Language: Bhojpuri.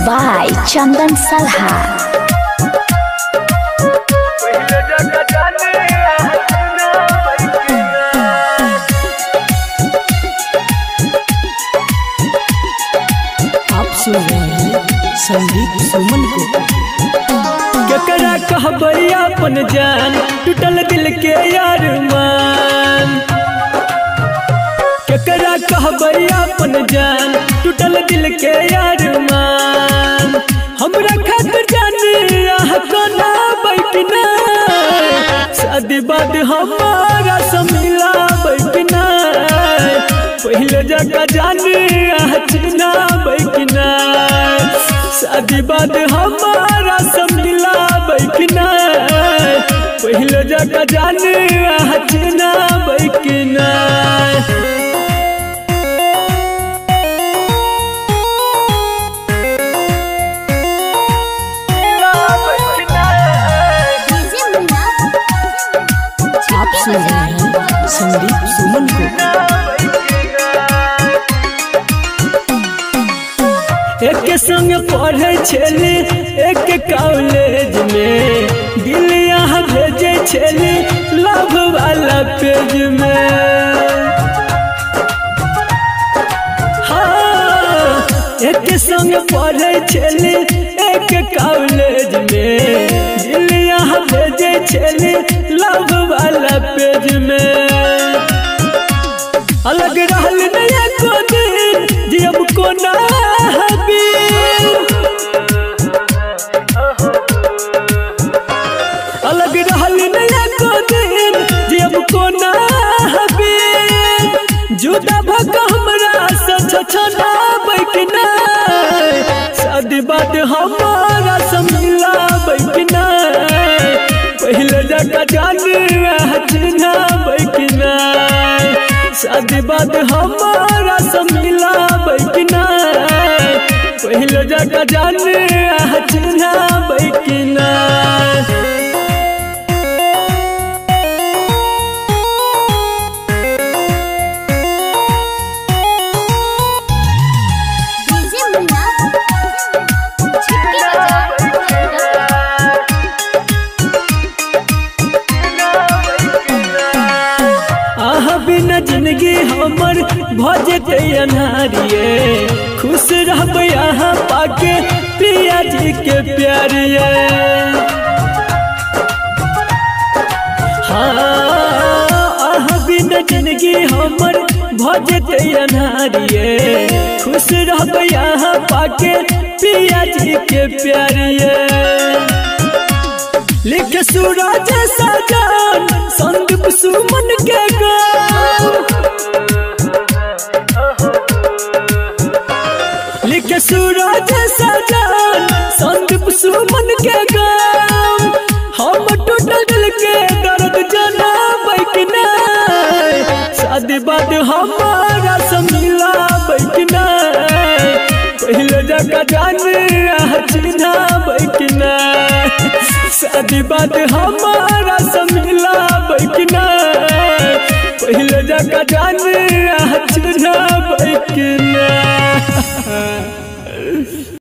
by Chandan Salha. Sandeep Suman को केकरा कहबै अपन जान टूटल दिल के यार मान। केकरा कहबै अपन जान टूटल दिल के यार मान। हमरा खातिर जाने आह कोना बैठना शादी बाद हमारा समिला बैठना। पहले जगह जाने आह चिना बैठना शादी बाद हमारा समिला बैठना। पहले जगह जाने आह चिना बैठना। आप सुन रहे हैं संदीप सुमन को। एक संग पढ़े छेली एक कॉलेज में दिल यहाँ भेजे छेली लव वाला पेज में। हाँ एक संग पढ़े छेली एक कॉलेज में दिल यहाँ भेजे छेली लव वाला पेज में। अलग रहल नया को दिन जब को ना अलग रहल नया को दिन जब को ना जुदा भक हमरा छछना बैठना शादी बाद हमारा समिला बैठना। पहले जगह जाने चिन्हा बैठना शादी बाद हमारा समिला बैठना। पहले जगह जाने चिन्हा बैठना। बिना जिंदगी हमर भजते अनारिये खुश रहब यहाँ पाके प्रिया जी के प्यारिये। हाँ बिना जिंदगी हमर भजते अनारिये खुश रहब यहाँ पाके प्रिया जी के प्यारिये। लिख सूरज सजान संदीप सुमन के गान। लिख सूरज सजान संदीप सुमन के गान। हम टूटल दिल के दर्द जना बैठना शादी बाद हमारा समिला बैठना। पहले जगह जाने चिन्हा बैठना शादी बाद हमारा